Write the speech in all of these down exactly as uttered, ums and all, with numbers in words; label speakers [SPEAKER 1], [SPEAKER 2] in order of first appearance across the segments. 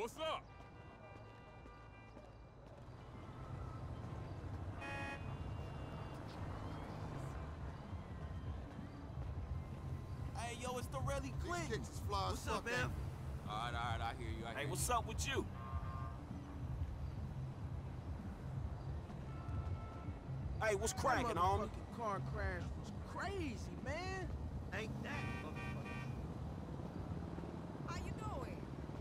[SPEAKER 1] what's up?
[SPEAKER 2] Hey, yo, it's the Relly Clinton. What's up, man?
[SPEAKER 3] All right, all right, I hear you, I hear
[SPEAKER 2] Hey,
[SPEAKER 3] you.
[SPEAKER 2] what's up with you? Hey, what's cracking, homie?
[SPEAKER 4] That car crash was crazy, man.
[SPEAKER 5] Ain't that motherfucker?
[SPEAKER 6] How you doing?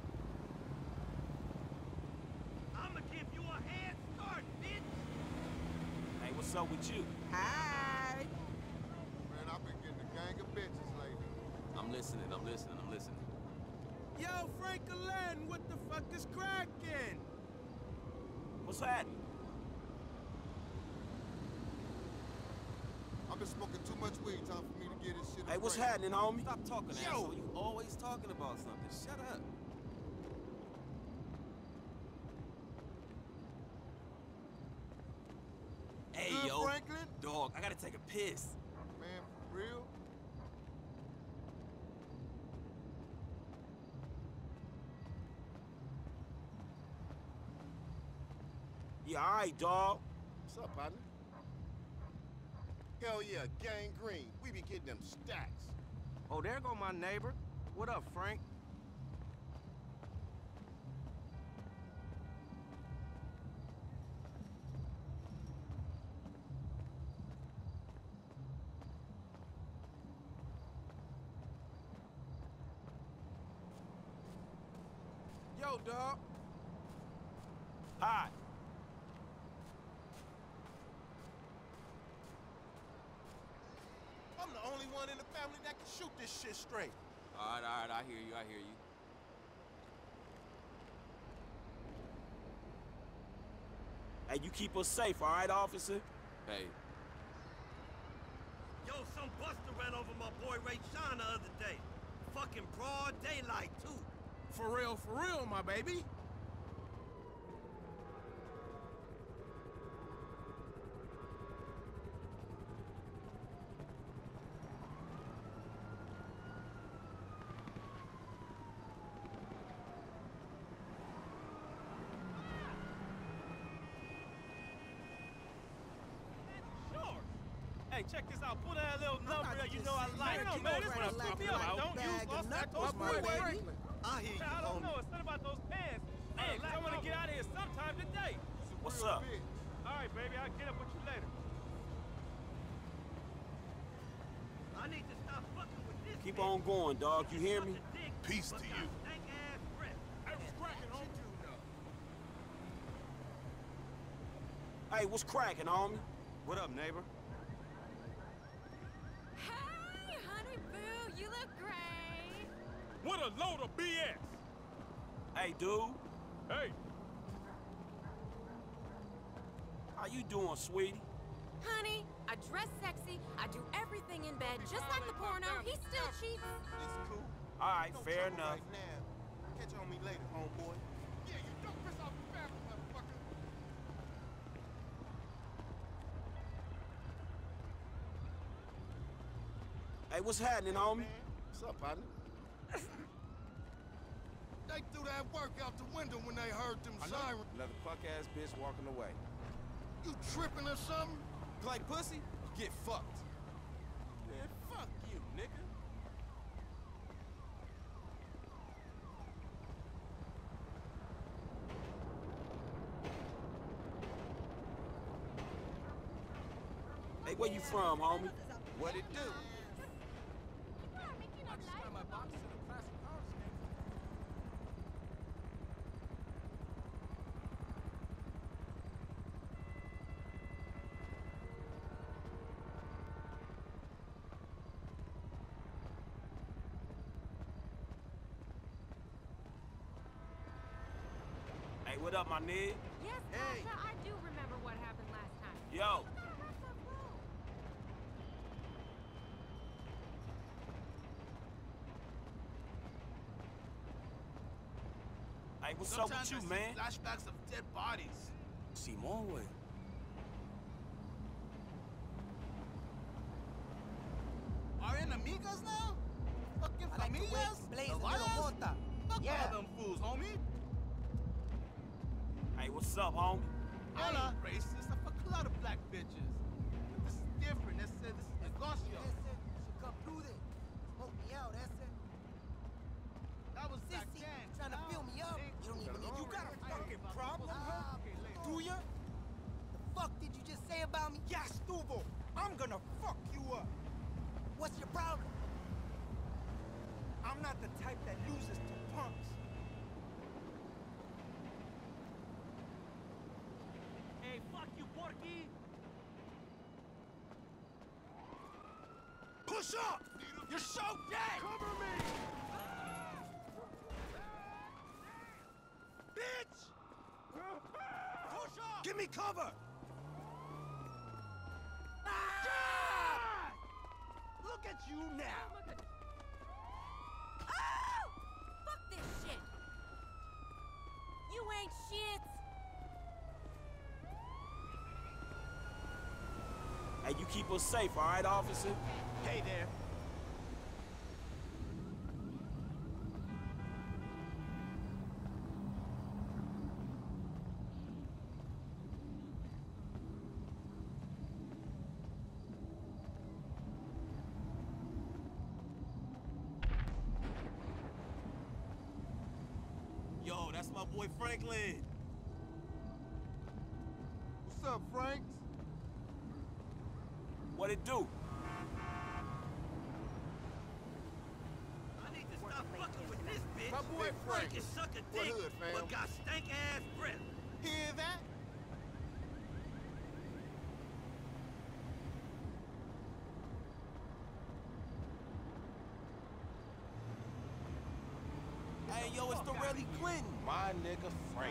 [SPEAKER 5] I'ma give you a head start, bitch!
[SPEAKER 2] Hey, what's up with you?
[SPEAKER 6] Hi.
[SPEAKER 7] Man, I've been getting a gang of bitches lately.
[SPEAKER 3] I'm listening, I'm listening, I'm listening.
[SPEAKER 4] Yo, Frank Alain, what the fuck is cracking?
[SPEAKER 2] What's happening?
[SPEAKER 7] I've been smoking too much weed. Time for me to get this shit.
[SPEAKER 2] Hey, what's
[SPEAKER 7] straight.
[SPEAKER 2] happening, homie?
[SPEAKER 3] Stop talking,
[SPEAKER 2] Yo.
[SPEAKER 3] asshole. You always talking about something. Shut up. Hey,
[SPEAKER 7] Good,
[SPEAKER 3] yo.
[SPEAKER 7] Franklin?
[SPEAKER 3] Dog, I gotta take a piss.
[SPEAKER 7] Man, for real?
[SPEAKER 2] Yeah, all right, dawg.
[SPEAKER 8] What's up, partner? Hell yeah, gang green. We be getting them stacks.
[SPEAKER 4] Oh, there go my neighbor. What up, Frank? Yo, dog.
[SPEAKER 2] Hi.
[SPEAKER 8] I'm the only one in the family that can shoot this shit straight.
[SPEAKER 3] All right, all right, I hear you, I hear you.
[SPEAKER 2] Hey, you keep us safe, all right, officer?
[SPEAKER 3] Hey,
[SPEAKER 5] Yo, some buster ran over my boy Ray Sean the other day. Fucking broad daylight, too.
[SPEAKER 4] For real, for real, my baby.
[SPEAKER 9] Sure. Hey, check this out. Pull that little number
[SPEAKER 6] not
[SPEAKER 9] that you
[SPEAKER 6] just
[SPEAKER 9] know I
[SPEAKER 6] sitting
[SPEAKER 9] like.
[SPEAKER 6] here,
[SPEAKER 9] No,
[SPEAKER 6] you
[SPEAKER 9] man,
[SPEAKER 6] know,
[SPEAKER 9] this
[SPEAKER 6] right
[SPEAKER 9] what I'm
[SPEAKER 6] along
[SPEAKER 9] talking
[SPEAKER 6] like
[SPEAKER 9] about.
[SPEAKER 6] a
[SPEAKER 9] Don't use
[SPEAKER 6] bag
[SPEAKER 9] Los
[SPEAKER 6] of
[SPEAKER 9] Santos
[SPEAKER 6] knuckles, my
[SPEAKER 9] freeway.
[SPEAKER 6] Franklin.
[SPEAKER 5] I hear you,
[SPEAKER 9] I don't
[SPEAKER 5] homie.
[SPEAKER 9] know. It's something about those pants. Hey, I want to get out of here sometime today.
[SPEAKER 2] What's
[SPEAKER 7] Real
[SPEAKER 2] up?
[SPEAKER 7] bitch.
[SPEAKER 9] All right, baby. I'll get up with you later.
[SPEAKER 5] I need to stop fucking with this
[SPEAKER 2] Keep
[SPEAKER 5] bitch.
[SPEAKER 2] on going, dog. You hear me?
[SPEAKER 8] Peace to you.
[SPEAKER 5] Stank-ass breath.
[SPEAKER 1] Hey, what's cracking, homie?
[SPEAKER 2] Hey, what's cracking, homie?
[SPEAKER 4] What up, neighbor?
[SPEAKER 10] Hey, honey boo, you look great.
[SPEAKER 1] What a load of B S!
[SPEAKER 2] Hey, dude.
[SPEAKER 1] Hey,
[SPEAKER 2] How you doing, sweetie?
[SPEAKER 10] Honey, I dress sexy, I do everything in bed, just like the porno. He still cheats.
[SPEAKER 8] It's cool.
[SPEAKER 2] All right,
[SPEAKER 8] Don't
[SPEAKER 2] fair
[SPEAKER 8] trouble
[SPEAKER 2] enough.
[SPEAKER 8] Right now. Catch on me later, homeboy.
[SPEAKER 7] Yeah, you don't piss off the family, motherfucker.
[SPEAKER 2] Hey, what's happening, homie?
[SPEAKER 8] What's up, partner?
[SPEAKER 7] They threw that work out the window when they heard them sirens.
[SPEAKER 4] Another punk-ass bitch walking away.
[SPEAKER 7] You tripping or something?
[SPEAKER 3] play pussy, get fucked.
[SPEAKER 4] Man, fuck you, nigga.
[SPEAKER 2] Hey, where you from, homie?
[SPEAKER 4] What it do?
[SPEAKER 9] I just got my box in a classic cars game.
[SPEAKER 2] Hey, what up, my nigga?
[SPEAKER 10] Yes,
[SPEAKER 4] Hey.
[SPEAKER 10] Tasha, I do remember what happened last time.
[SPEAKER 2] Yo. Hey, what's
[SPEAKER 4] Sometimes
[SPEAKER 2] up with you,
[SPEAKER 4] I see
[SPEAKER 2] man?
[SPEAKER 4] flashbacks of dead bodies.
[SPEAKER 2] Simón, güey.
[SPEAKER 4] Are enemigas now? Fucking
[SPEAKER 6] I like the way
[SPEAKER 4] familias?
[SPEAKER 6] blazing
[SPEAKER 4] Navarras?
[SPEAKER 6] little mota.
[SPEAKER 4] Fuck
[SPEAKER 6] Yeah.
[SPEAKER 4] all them fools, homie.
[SPEAKER 2] Hey, what's up, homie?
[SPEAKER 4] I ain't racist. I fuck a lot of black bitches. But this is different. That's it. This is negocio.
[SPEAKER 6] That's it. So come through there. Smoke me out, that's it.
[SPEAKER 4] That was back
[SPEAKER 6] Sissy,
[SPEAKER 4] then.
[SPEAKER 6] trying to fill me up. You don't even need. You got a fucking problem, huh? Do ya? The fuck did you just say about me?
[SPEAKER 4] Ya estuvo. I'm gonna fuck you up.
[SPEAKER 6] What's your problem?
[SPEAKER 4] I'm not the type that loses to punks.
[SPEAKER 9] Hey, fuck you, Porky!
[SPEAKER 4] Push up! You're so dead! Cover me! Bitch! Push up! Give me cover! Ah! Look at you now!
[SPEAKER 10] Oh! Fuck this shit! You ain't shit!
[SPEAKER 2] Hey, you keep us safe, all right, officer?
[SPEAKER 4] Hey there.
[SPEAKER 3] Yo, that's my boy Franklin.
[SPEAKER 7] What's up, Franks?
[SPEAKER 2] What it do?
[SPEAKER 5] I need to stop fucking with this bitch.
[SPEAKER 7] My boy Frank.
[SPEAKER 5] Can suck a
[SPEAKER 7] What
[SPEAKER 5] dick,
[SPEAKER 7] hood, fam?
[SPEAKER 5] but got stank ass breath.
[SPEAKER 4] Hear that?
[SPEAKER 3] Hey, yo, it's the Relly Clinton.
[SPEAKER 8] My nigga Frank.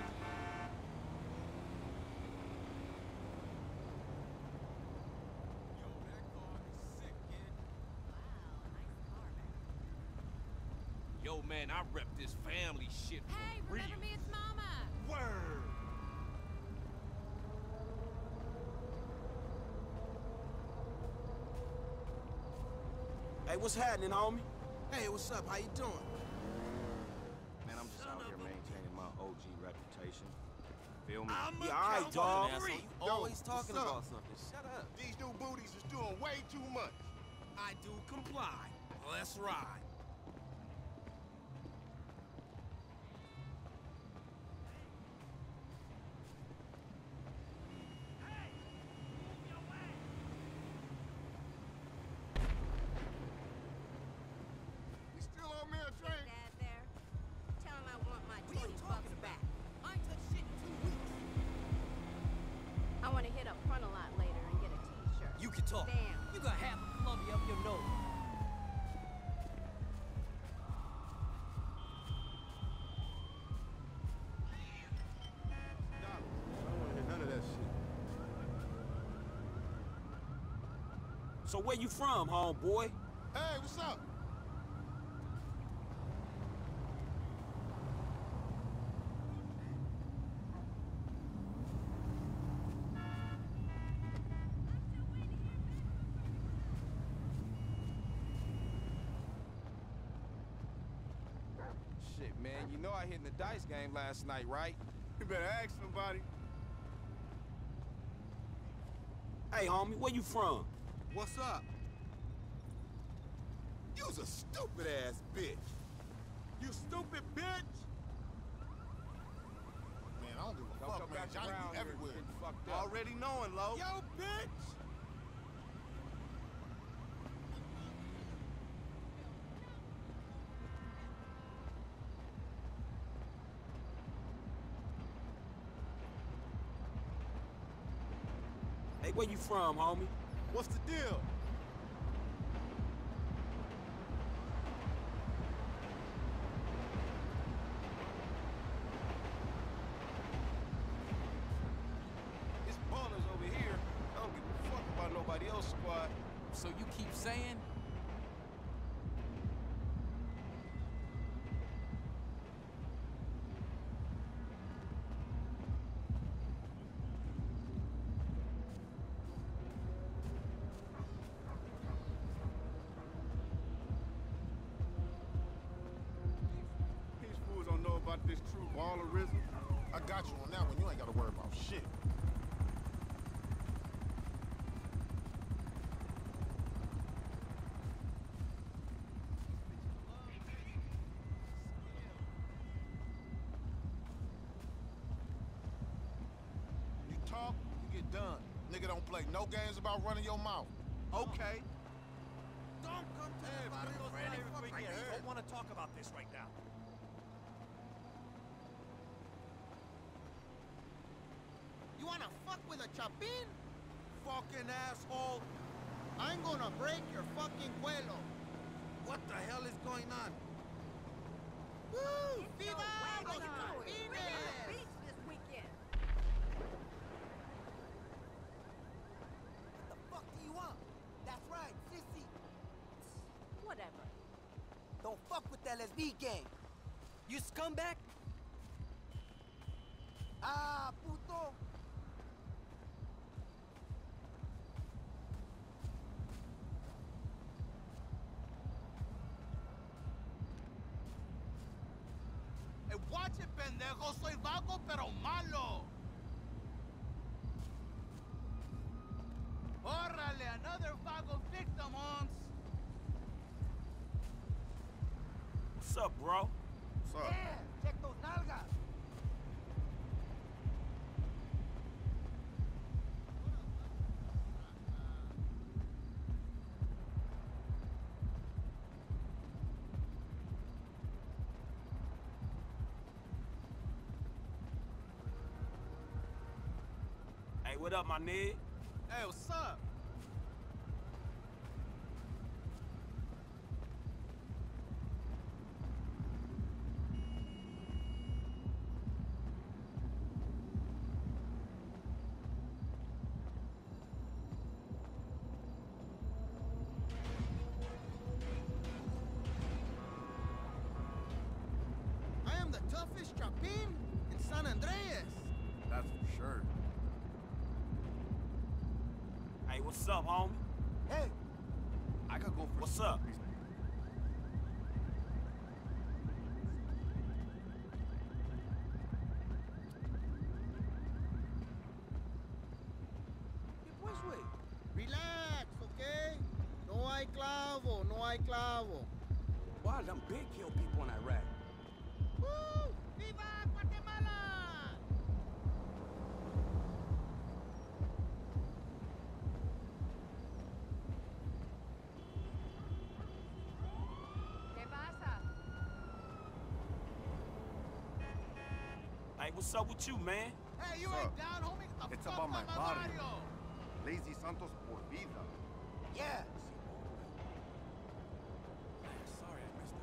[SPEAKER 1] Yo, man, I rep this family shit for
[SPEAKER 10] Hey,
[SPEAKER 1] real.
[SPEAKER 10] remember me? It's Mama!
[SPEAKER 4] Word.
[SPEAKER 2] Hey, what's happening, homie?
[SPEAKER 4] Hey, what's up? How you doing?
[SPEAKER 8] Man, I'm just out here maintaining my O G reputation. Feel me?
[SPEAKER 5] I'm
[SPEAKER 2] Yeah, all right,
[SPEAKER 5] a
[SPEAKER 2] dog.
[SPEAKER 5] count three.
[SPEAKER 3] You always
[SPEAKER 7] Yo,
[SPEAKER 3] talking
[SPEAKER 7] what's
[SPEAKER 3] about
[SPEAKER 7] up?
[SPEAKER 3] something. Shut up.
[SPEAKER 7] These new booties is doing way too much.
[SPEAKER 4] I do comply. Let's ride.
[SPEAKER 7] You still on me a train?
[SPEAKER 10] Dad there. Tell him I want my
[SPEAKER 6] What are you
[SPEAKER 10] twenty
[SPEAKER 6] talking
[SPEAKER 10] bucks
[SPEAKER 6] about?
[SPEAKER 10] back.
[SPEAKER 6] I ain't touched shit in two weeks.
[SPEAKER 10] I want to hit up front a lot later and get a t-shirt.
[SPEAKER 6] You can talk.
[SPEAKER 10] Damn.
[SPEAKER 6] You got half a Columbia up your nose.
[SPEAKER 7] I don't want to hear none of that shit.
[SPEAKER 2] So where you from, homeboy?
[SPEAKER 7] Hey, what's up?
[SPEAKER 8] Shit, man, you know I hit in the dice game last night, right?
[SPEAKER 7] You better ask somebody.
[SPEAKER 2] Hey, homie, where you from?
[SPEAKER 4] What's up?
[SPEAKER 7] You's a stupid ass bitch.
[SPEAKER 4] You stupid bitch!
[SPEAKER 7] Man, I don't give a
[SPEAKER 8] Don't
[SPEAKER 7] fuck,
[SPEAKER 8] come
[SPEAKER 7] man.
[SPEAKER 8] back
[SPEAKER 7] Johnny
[SPEAKER 8] around
[SPEAKER 7] be
[SPEAKER 8] here
[SPEAKER 7] everywhere.
[SPEAKER 8] getting fucked up.
[SPEAKER 3] Already knowing, Lo.
[SPEAKER 4] Yo, bitch!
[SPEAKER 2] Hey, where you from, homie?
[SPEAKER 4] What's the deal?
[SPEAKER 8] It's ballers over here. I don't give a fuck about nobody else's squad.
[SPEAKER 3] So you keep saying?
[SPEAKER 7] These fools don't know about this true ballerism. I got you on that one. You ain't got to worry about shit. You talk, you get done. Nigga don't play no games about running your mouth.
[SPEAKER 4] Okay.
[SPEAKER 6] Don't come to the barrios like fuck like
[SPEAKER 5] I don't want to talk about this right now.
[SPEAKER 6] You wanna fuck with a chapin?
[SPEAKER 4] Fucking asshole.
[SPEAKER 6] I'm gonna break your fucking cuello.
[SPEAKER 4] What the hell is going on?
[SPEAKER 6] Woo! Viva
[SPEAKER 10] We're
[SPEAKER 6] los
[SPEAKER 10] going to the
[SPEAKER 6] chapines!
[SPEAKER 10] beach this weekend.
[SPEAKER 6] What the fuck do you want? That's right, sissy.
[SPEAKER 10] Whatever.
[SPEAKER 6] Don't fuck with that L S D gang. You scumbag? Ah, puto.
[SPEAKER 4] Hey, watch it, pendejo. Soy vago, pero malo. Órale, another vago victim, Holmes.
[SPEAKER 2] What's up, bro?
[SPEAKER 7] What's up?
[SPEAKER 6] Yeah, check those nalgas.
[SPEAKER 2] Hey, what up, my nigga?
[SPEAKER 4] Hey, what's up?
[SPEAKER 6] I am the toughest chapin in San Andreas.
[SPEAKER 7] That's for sure.
[SPEAKER 2] Hey, what's up, homie?
[SPEAKER 6] Hey,
[SPEAKER 7] I could go for
[SPEAKER 2] What's up?
[SPEAKER 6] ¿qué pues, güey? Relax, okay? No hay clavo, no hay clavo.
[SPEAKER 2] Why them big kill people in Iraq?
[SPEAKER 6] Woo! Viva Guatemala!
[SPEAKER 10] ¿Qué pasa?
[SPEAKER 2] Hey, what's up with you, man?
[SPEAKER 4] Hey, you
[SPEAKER 7] What's
[SPEAKER 4] ain't
[SPEAKER 7] up?
[SPEAKER 4] down, homie? Get the
[SPEAKER 7] It's
[SPEAKER 4] fuck
[SPEAKER 7] about my
[SPEAKER 4] out my
[SPEAKER 7] barrio.
[SPEAKER 4] barrio.
[SPEAKER 7] Lazy Santos por vida.
[SPEAKER 6] Yeah.
[SPEAKER 2] Sorry, I missed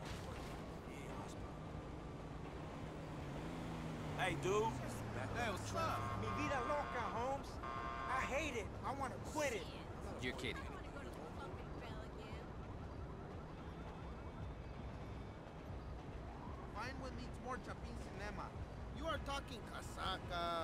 [SPEAKER 2] that. Hey, dude.
[SPEAKER 4] Hey, what's up?
[SPEAKER 6] Mi vida loca, Holmes. I hate it. I want to quit it.
[SPEAKER 3] You're kidding.
[SPEAKER 10] I want to go to the fucking bell again.
[SPEAKER 4] Fine with me more Chapin Cinema.
[SPEAKER 6] You are talking casaca,